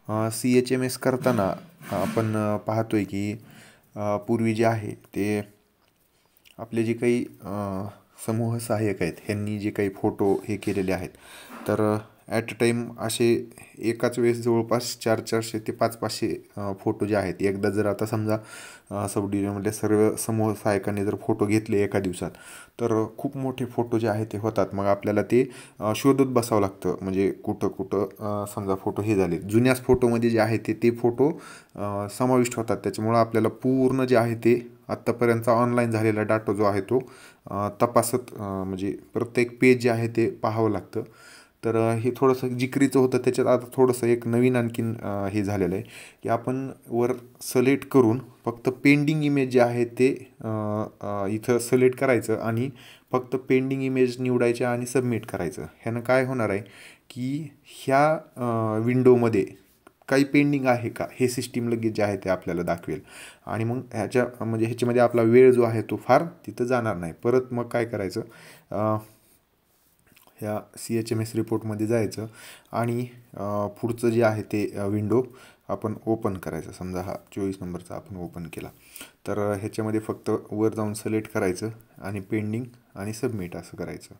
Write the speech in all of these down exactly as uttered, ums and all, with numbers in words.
C H M S करताना आपण अ, पाहतोय की अ, पूर्वी जे आहे ते आपले जे काही अ, समूह सहाय्यक आहेत ह्यांनी जे काही फोटो हे केलेले आहेत तर ॲट अ टाईम असे एकाच वेळेस जवळपास चार चारशे ते पाच पाचशे अ, फोटो जे आहेत एकदा जर आता समजा अ, सब डिव्हिजनमधल्या सर्व समूह सहाय्यकांनी जर फोटो घेतले एका दिवसात तर खूप मोठे फोटो जे आहेत ते होतात. मग आपल्याला ते अ, शोधत बसावं लागतं म्हणजे कुठं कुठं अ, समजा फोटो हे झाले जुन्याच फोटोमध्ये जे आहे ते ते फोटो अ, समाविष्ट होतात. त्याच्यामुळं आपल्याला पूर्ण जे आहे ते आत्तापर्यंतचा ऑनलाईन झालेला डाटा जो आहे तो अ, तपासत अ, म्हणजे प्रत्येक पेज जे आहे ते पाहावं लागतं. तर अ, हे थोडंसं जिकरीचं होतं त्याच्यात आता थोडंसं एक नवीन आणखीन अ, हे झालेलं आहे की आपण वर सिलेक्ट करून फक्त पेंडिंग इमेज जे आहे ते अ, अ, इथं सिलेक्ट करायचं आणि फक्त पेंडिंग इमेज निवडायच्या आणि सबमिट करायचं. ह्यानं काय होणार आहे की ह्या अ, विंडोमध्ये काही पेंडिंग आहे का हे सिस्टीम लगेच जे आहे ते आपल्याला दाखवेल आणि मग ह्याच्या म्हणजे ह्याच्यामध्ये आपला वेळ जो आहे तो फार तिथं जाणार नाही. परत मग काय करायचं अ, ह्या सी एच एम एस रिपोर्टमध्ये जायचं आणि अ, पुढचं जे आहे ते विंडो आपण ओपन करायचं. समजा हा चोवीस नंबरचा आपण ओपन केला तर अ, ह्याच्यामध्ये फक्त वर जाऊन सिलेक्ट करायचं आणि पेंडिंग आणि सबमिट असं करायचं.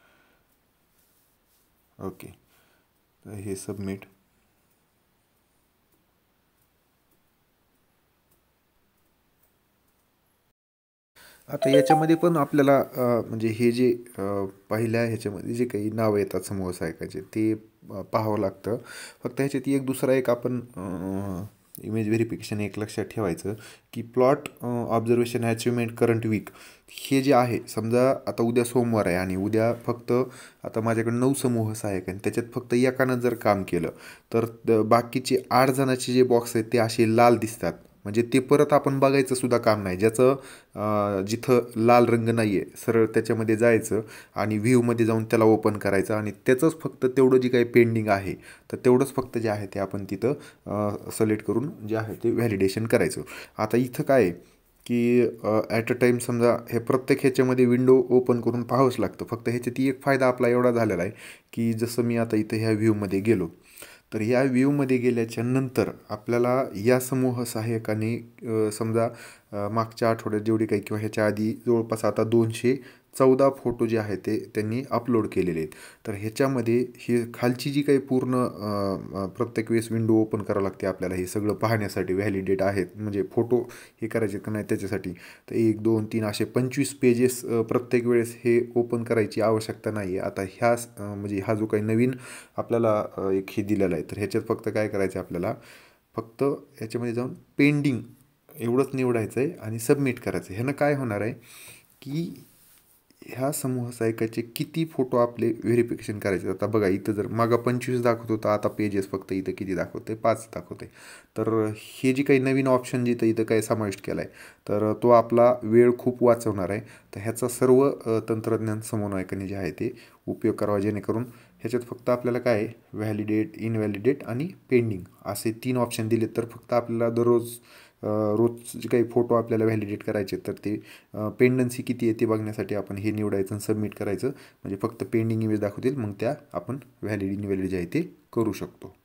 ओके, तर हे सबमिट. आता याच्यामध्ये पण आपल्याला अ, म्हणजे हे जे अ, पहिल्या ह्याच्यामध्ये जे काही नावं येतात समूह सहायकाचे ते अ, पाहावं लागतं. फक्त ह्याच्यात एक दुसरा एक आपण इमेज व्हेरिफिकेशन एक लक्षात ठेवायचं की plot observation achievement current week हे जे आहे समजा आता उद्या सोमवार आहे आणि उद्या फक्त आता माझ्याकडे नऊ समूह सहाय्यक आहे त्याच्यात फक्त एकानं जर काम केलं तर द- बाकीचे आठ जणांचे जे बॉक्स आहेत ते असे लाल दिसतात. म्हणजे ते परत आपण बघायचं सुद्धा काम नाही. ज्याचं अ, जिथं लाल रंग नाही आहे सरळ त्याच्यामध्ये जायचं आणि व्ह्यूमध्ये जाऊन त्याला ओपन करायचं आणि त्याचंच फक्त तेवढं जे काही पेंडिंग आहे तर तेवढंच फक्त जे आहे ते आपण तिथं सिलेक्ट करून जे आहे ते व्हॅलिडेशन करायचं. आता इथं काय आहे की ॲट अ टाईम समजा हे प्रत्येक ह्याच्यामध्ये विंडो ओपन करून पाहावंच लागतं. फक्त ह्याच्यात एक फायदा आपला एवढा झालेला आहे की जसं मी आता इथं ह्या व्ह्यूमध्ये गेलो तर या व्ह्यूमध्ये गेल्याच्या नंतर आपल्याला या समूह सहाय्यकाने अ, समजा अ, मागच्या आठवड्यात जेवढे काही किंवा ह्याच्या आधी जवळपास आता दोनशे चौदा फोटो जे आहेत ते त्यांनी अपलोड केलेले आहेत. तर ह्याच्यामध्ये हे खालची जी काही पूर्ण अ, अ, प्रत्येक वेळेस विंडो ओपन करावं लागते आपल्याला हे सगळं पाहण्यासाठी व्हॅलिडेट आहेत म्हणजे फोटो हे करायचे का नाही त्याच्यासाठी. तर एक दोन तीन असे पंचवीस पेजेस प्रत्येक वेळेस हे ओपन करायची आवश्यकता नाही आहे. आता ह्या अ, म्हणजे हा जो काही नवीन आपल्याला अ, एक हे दिलेलं आहे तर ह्याच्यात फक्त काय करायचं आहे आपल्याला फक्त ह्याच्यामध्ये जाऊन पेंडिंग एवढंच निवडायचं आहे आणि सबमिट करायचं आहे. ह्यानं काय होणार आहे की ह्या समूह सहायकाचे किती फोटो आपले व्हेरिफिकेशन करायचे. आता बघा इथं जर मागं पंचवीस दाखवत होतं आता पेजेस फक्त इथं किती दाखवते पाच दाखवते. तर हे जी काही नवीन ऑप्शन जिथं इथं काय समाविष्ट केला आहे तर तो आपला वेळ खूप वाचवणार आहे. तर ह्याचा सर्व अ, तंत्रज्ञान समन्वयकांनी जे आहे ते उपयोग करावा जेणेकरून ह्याच्यात फक्त आपल्याला काय आहे व्हॅलिडेट इनव्हॅलिडेट आणि पेंडिंग असे तीन ऑप्शन दिले तर फक्त आपल्याला दररोज अ, रोज जे काही फोटो आपल्याला व्हॅलिडेट करायचे तर ते पेंडन्सी किती आहे ते बघण्यासाठी आपण हे निवडायचं आणि सबमिट करायचं म्हणजे फक्त पेंडिंग इमेज दाखवतील मग त्या आपण व्हॅलिड इनव्हॅलिड जे आहे ते करू शकतो.